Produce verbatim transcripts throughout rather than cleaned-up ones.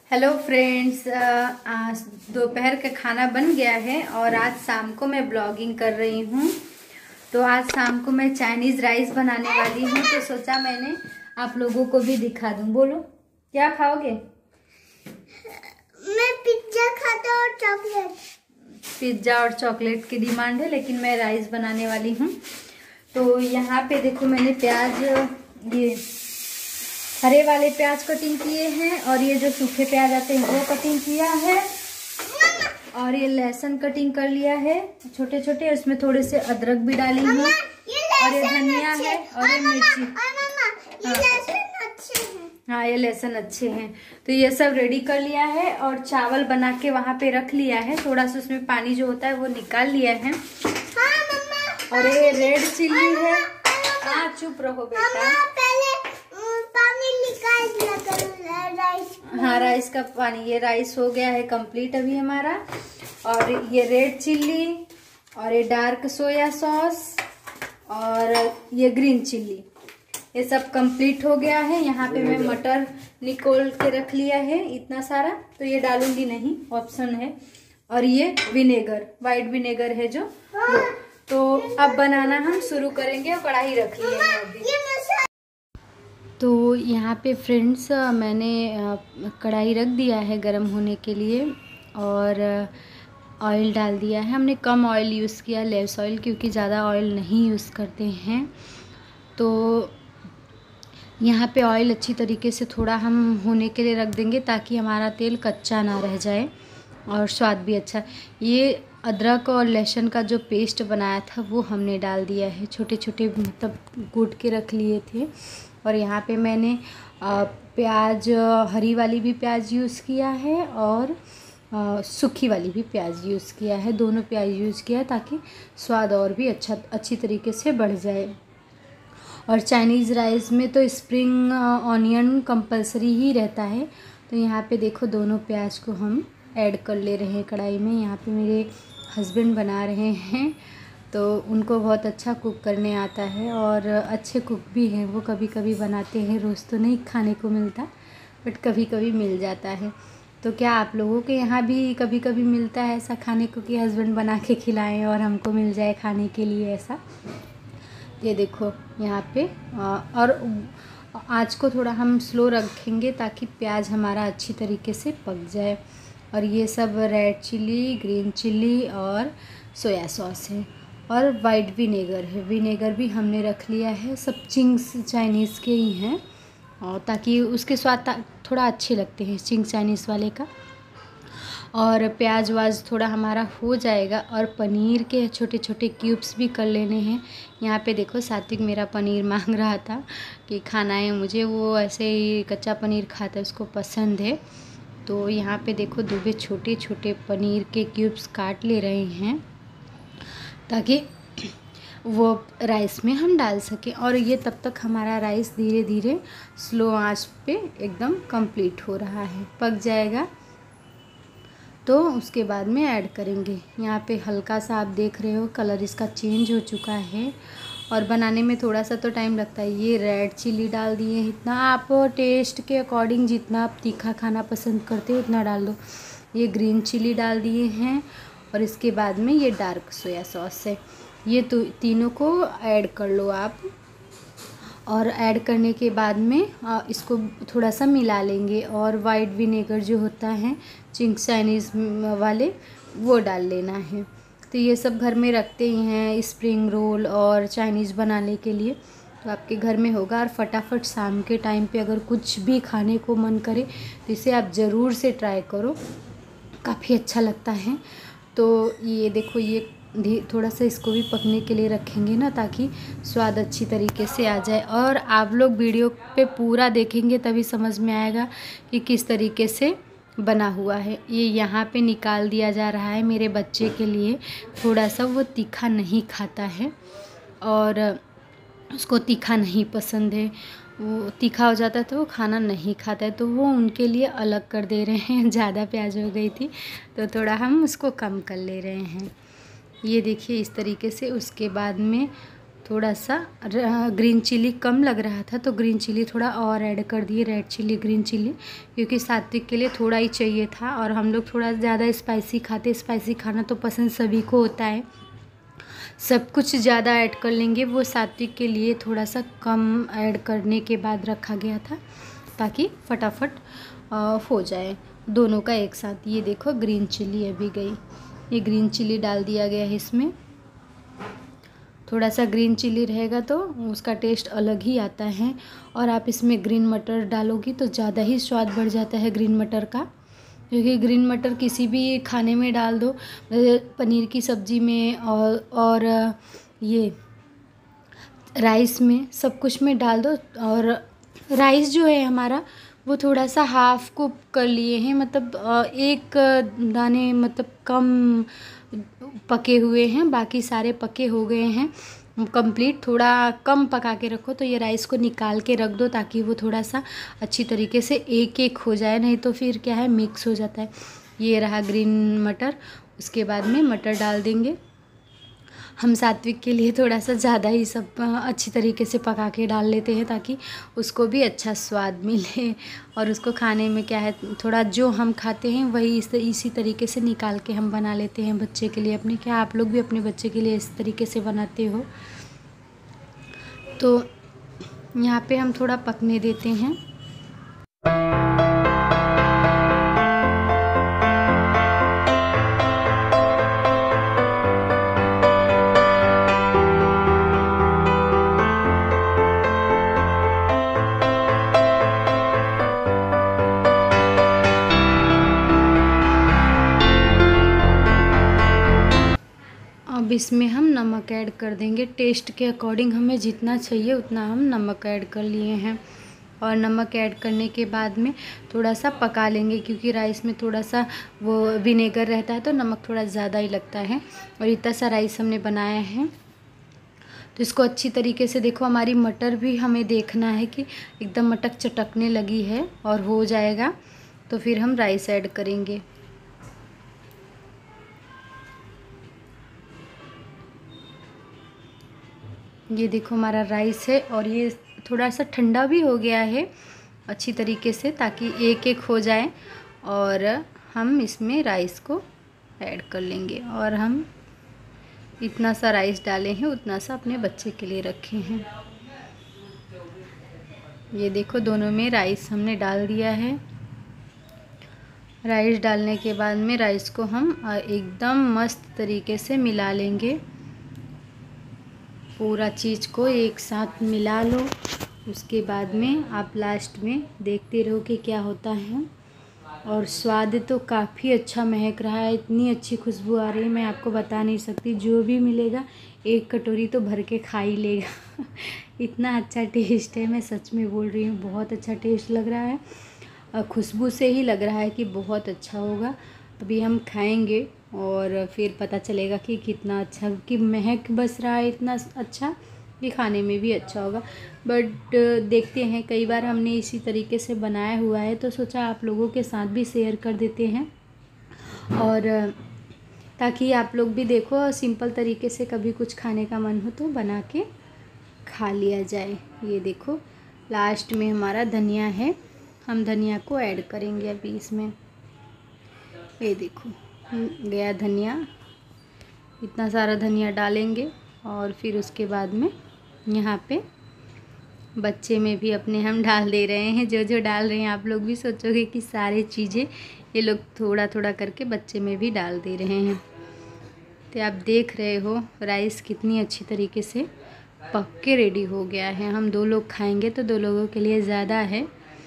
Hello friends, आज दोपहर का खाना बन गया है और आज शाम को मैं ब्लॉगिंग कर रही हूँ। तो आज शाम को मैं चाइनीज़ राइस बनाने वाली हूँ, तो सोचा मैंने आप लोगों को भी दिखा दूँ। बोलो क्या खाओगे? मैं पिज्जा खाता हूँ और चॉकलेट। पिज्ज़ा और चॉकलेट की डिमांड है, लेकिन मैं राइस बनाने वाली हूँ। तो यहाँ पे देखो, मैंने प्याज, ये हरे वाले प्याज कटिंग किए हैं और ये जो सूखे प्याज आते हैं वो कटिंग किया है, और ये लहसुन कटिंग कर लिया है छोटे छोटे। इसमें थोड़े से अदरक भी डाली हूँ, और ये धनिया है और ये मिर्ची। हाँ, ये लहसुन अच्छे हैं। तो ये सब रेडी कर लिया है और चावल बना के वहाँ पे रख लिया है। थोड़ा सा उसमें पानी जो होता है वो निकाल लिया है। और ये रेड चिल्ली है। हाँ, चुप रहो बेटा। राइस हाँ, राइस का पानी, ये राइस हो गया है कंप्लीट अभी हमारा। और ये रेड चिल्ली और ये डार्क सोया सॉस और ये ग्रीन चिल्ली, ये सब कंप्लीट हो गया है। यहाँ पे मैं मटर निकोल के रख लिया है इतना सारा, तो ये डालूंगी नहीं, ऑप्शन है। और ये विनेगर, वाइट विनेगर है जो वो। तो अब बनाना हम शुरू करेंगे और कढ़ाई रख ली है अभी। तो यहाँ पे फ्रेंड्स, मैंने कढ़ाई रख दिया है गरम होने के लिए और ऑयल डाल दिया है। हमने कम ऑयल यूज़ किया, लेस ऑयल, क्योंकि ज़्यादा ऑयल नहीं यूज़ करते हैं। तो यहाँ पे ऑयल अच्छी तरीके से थोड़ा हम होने के लिए रख देंगे, ताकि हमारा तेल कच्चा ना रह जाए और स्वाद भी अच्छा। ये अदरक और लहसुन का जो पेस्ट बनाया था वो हमने डाल दिया है, छोटे छोटे मतलब कूट के रख लिए थे। और यहाँ पे मैंने प्याज, हरी वाली भी प्याज यूज़ किया है और सूखी वाली भी प्याज यूज़ किया है। दोनों प्याज यूज़ किया है ताकि स्वाद और भी अच्छा अच्छी तरीके से बढ़ जाए। और चाइनीज़ राइस में तो स्प्रिंग ऑनियन कंपलसरी ही रहता है। तो यहाँ पे देखो, दोनों प्याज को हम ऐड कर ले रहे हैं कढ़ाई में। यहाँ पे मेरे हस्बैंड बना रहे हैं, तो उनको बहुत अच्छा कुक करने आता है और अच्छे कुक भी हैं। वो कभी कभी बनाते हैं, रोज़ तो नहीं खाने को मिलता, बट कभी कभी मिल जाता है। तो क्या आप लोगों के यहाँ भी कभी कभी मिलता है ऐसा खाने को कि हस्बैंड बना के खिलाएं और हमको मिल जाए खाने के लिए ऐसा? ये देखो यहाँ पे, और आँच को थोड़ा हम स्लो रखेंगे ताकि प्याज हमारा अच्छी तरीके से पक जाए। और ये सब रेड चिल्ली, ग्रीन चिल्ली और सोया सॉस है और वाइट विनेगर है। विनेगर भी हमने रख लिया है। सब चिंग्स चाइनीज़ के ही हैं, और ताकि उसके स्वाद थोड़ा अच्छे लगते हैं चिंग्स चाइनीज़ वाले का। और प्याज वाज थोड़ा हमारा हो जाएगा और पनीर के छोटे छोटे क्यूब्स भी कर लेने हैं। यहाँ पे देखो, सात्विक मेरा पनीर मांग रहा था कि खाना है मुझे, वो ऐसे ही कच्चा पनीर खाता है, उसको पसंद है। तो यहाँ पे देखो, दो छोटे छोटे पनीर के क्यूब्स काट ले रहे हैं ताकि वो राइस में हम डाल सकें। और ये तब तक हमारा राइस धीरे धीरे स्लो आंच पे एकदम कंप्लीट हो रहा है, पक जाएगा तो उसके बाद में ऐड करेंगे। यहाँ पे हल्का सा आप देख रहे हो कलर इसका चेंज हो चुका है, और बनाने में थोड़ा सा तो टाइम लगता है। ये रेड चिल्ली डाल दिए, इतना आप टेस्ट के अकॉर्डिंग जितना आप तीखा खाना पसंद करते हो उतना डाल दो। ये ग्रीन चिल्ली डाल दिए हैं, और इसके बाद में ये डार्क सोया सॉस है। ये तो तीनों को ऐड कर लो आप, और ऐड करने के बाद में इसको थोड़ा सा मिला लेंगे। और वाइट विनेगर जो होता है चिंग्स चाइनीज़ वाले, वो डाल लेना है। तो ये सब घर में रखते ही हैं स्प्रिंग रोल और चाइनीज़ बनाने के लिए, तो आपके घर में होगा। और फटाफट शाम के टाइम पे अगर कुछ भी खाने को मन करे तो इसे आप ज़रूर से ट्राई करो, काफ़ी अच्छा लगता है। तो ये देखो, ये थोड़ा सा इसको भी पकने के लिए रखेंगे ना, ताकि स्वाद अच्छी तरीके से आ जाए। और आप लोग वीडियो पे पूरा देखेंगे तभी समझ में आएगा कि किस तरीके से बना हुआ है। ये यहाँ पे निकाल दिया जा रहा है मेरे बच्चे के लिए। थोड़ा सा वो तीखा नहीं खाता है और उसको तीखा नहीं पसंद है, वो तीखा हो जाता है तो वो खाना नहीं खाता है, तो वो उनके लिए अलग कर दे रहे हैं। ज़्यादा प्याज हो गई थी तो थोड़ा हम उसको कम कर ले रहे हैं। ये देखिए इस तरीके से। उसके बाद में थोड़ा सा ग्रीन चिली कम लग रहा था तो ग्रीन चिली थोड़ा और ऐड कर दिए, रेड चिली ग्रीन चिली, क्योंकि सात्विक के लिए थोड़ा ही चाहिए था और हम लोग थोड़ा ज़्यादा स्पाइसी खाते, स्पाइसी खाना तो पसंद सभी को होता है। सब कुछ ज़्यादा ऐड कर लेंगे, वो सात्विक के लिए थोड़ा सा कम ऐड करने के बाद रखा गया था ताकि फटाफट हो जाए दोनों का एक साथ। ये देखो ग्रीन चिली अभी गई, ये ग्रीन चिली डाल दिया गया है इसमें। थोड़ा सा ग्रीन चिली रहेगा तो उसका टेस्ट अलग ही आता है, और आप इसमें ग्रीन मटर डालोगी तो ज़्यादा ही स्वाद बढ़ जाता है ग्रीन मटर का, क्योंकि ग्रीन मटर किसी भी खाने में डाल दो, पनीर की सब्ज़ी में और और ये राइस में, सब कुछ में डाल दो। और राइस जो है हमारा वो थोड़ा सा हाफ़ कुक कर लिए हैं, मतलब एक दाने मतलब कम पके हुए हैं, बाकी सारे पके हो गए हैं कंप्लीट। थोड़ा कम पका के रखो तो ये राइस को निकाल के रख दो ताकि वो थोड़ा सा अच्छी तरीके से एक एक हो जाए, नहीं तो फिर क्या है मिक्स हो जाता है। ये रहा ग्रीन मटर, उसके बाद में मटर डाल देंगे। हम सात्विक के लिए थोड़ा सा ज़्यादा ही सब अच्छी तरीके से पका के डाल लेते हैं ताकि उसको भी अच्छा स्वाद मिले, और उसको खाने में क्या है थोड़ा जो हम खाते हैं वही इस इसी तरीके से निकाल के हम बना लेते हैं बच्चे के लिए अपने। क्या आप लोग भी अपने बच्चे के लिए इस तरीके से बनाते हो? तो यहाँ पे हम थोड़ा पकने देते हैं। अब इसमें हम नमक ऐड कर देंगे, टेस्ट के अकॉर्डिंग हमें जितना चाहिए उतना हम नमक ऐड कर लिए हैं। और नमक ऐड करने के बाद में थोड़ा सा पका लेंगे, क्योंकि राइस में थोड़ा सा वो विनेगर रहता है तो नमक थोड़ा ज़्यादा ही लगता है। और इतना सा राइस हमने बनाया है तो इसको अच्छी तरीके से देखो, हमारी मटर भी हमें देखना है कि एकदम मटक चटकने लगी है और हो जाएगा तो फिर हम राइस ऐड करेंगे। ये देखो हमारा राइस है और ये थोड़ा सा ठंडा भी हो गया है अच्छी तरीके से, ताकि एक एक हो जाए। और हम इसमें राइस को ऐड कर लेंगे, और हम इतना सा राइस डाले हैं उतना सा अपने बच्चे के लिए रखे हैं। ये देखो दोनों में राइस हमने डाल दिया है। राइस डालने के बाद में राइस को हम एकदम मस्त तरीके से मिला लेंगे, पूरा चीज़ को एक साथ मिला लो। उसके बाद में आप लास्ट में देखते रहो कि क्या होता है। और स्वाद तो काफ़ी अच्छा महक रहा है, इतनी अच्छी खुशबू आ रही है मैं आपको बता नहीं सकती। जो भी मिलेगा एक कटोरी तो भर के खा ही लेगा इतना अच्छा टेस्ट है, मैं सच में बोल रही हूँ, बहुत अच्छा टेस्ट लग रहा है। और खुशबू से ही लग रहा है कि बहुत अच्छा होगा। अभी हम खाएंगे और फिर पता चलेगा कि कितना अच्छा, कि महक बस रहा है इतना अच्छा कि खाने में भी अच्छा होगा। बट देखते हैं, कई बार हमने इसी तरीके से बनाया हुआ है तो सोचा आप लोगों के साथ भी शेयर कर देते हैं, और ताकि आप लोग भी देखो सिंपल तरीके से कभी कुछ खाने का मन हो तो बना के खा लिया जाए। ये देखो लास्ट में हमारा धनिया है, हम धनिया को ऐड करेंगे अभी इसमें। ये देखो गया धनिया, इतना सारा धनिया डालेंगे। और फिर उसके बाद में यहाँ पे बच्चे में भी अपने हम डाल दे रहे हैं, जो जो डाल रहे हैं आप लोग भी सोचोगे कि सारी चीज़ें ये लोग थोड़ा थोड़ा करके बच्चे में भी डाल दे रहे हैं। तो आप देख रहे हो राइस कितनी अच्छी तरीके से पक के रेडी हो गया है। हम दो लोग खाएंगे तो दो लोगों के लिए ज़्यादा है,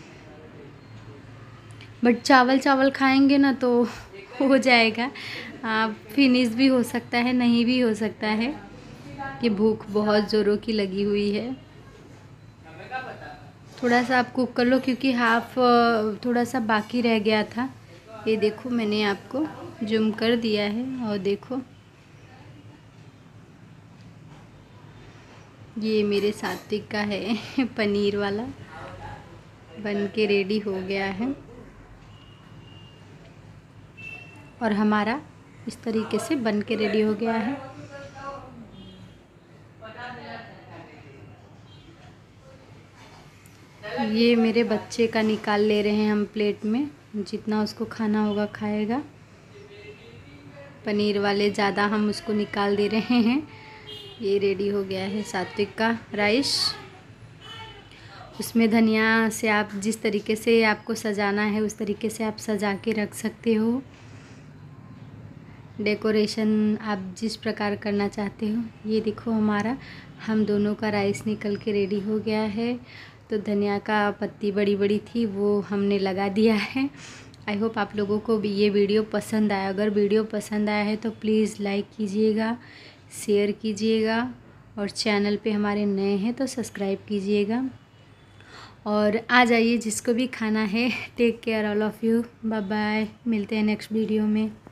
बट चावल चावल खाएंगे ना तो हो जाएगा, फिनिश भी हो सकता है नहीं भी हो सकता है, कि भूख बहुत ज़ोरों की लगी हुई है। थोड़ा सा आप कुक कर लो क्योंकि हाफ थोड़ा सा बाकी रह गया था। ये देखो मैंने आपको जूम कर दिया है और देखो ये मेरे सात्विक का है पनीर वाला, बन के रेडी हो गया है। और हमारा इस तरीके से बन के रेडी हो गया है। ये मेरे बच्चे का निकाल ले रहे हैं हम प्लेट में, जितना उसको खाना होगा खाएगा। पनीर वाले ज़्यादा हम उसको निकाल दे रहे हैं। ये रेडी हो गया है सात्विक का राइस। उसमें धनिया से आप जिस तरीके से आपको सजाना है उस तरीके से आप सजा के रख सकते हो। डेकोरेशन आप जिस प्रकार करना चाहते हो। ये देखो हमारा हम दोनों का राइस निकल के रेडी हो गया है। तो धनिया का पत्ती बड़ी बड़ी थी वो हमने लगा दिया है। आई होप आप लोगों को भी ये वीडियो पसंद आया। अगर वीडियो पसंद आया है तो प्लीज़ लाइक कीजिएगा, शेयर कीजिएगा और चैनल पे हमारे नए हैं तो सब्सक्राइब कीजिएगा। और आ जाइए जिसको भी खाना है। Take care all of you, bye bye. मिलते हैं नेक्स्ट वीडियो में।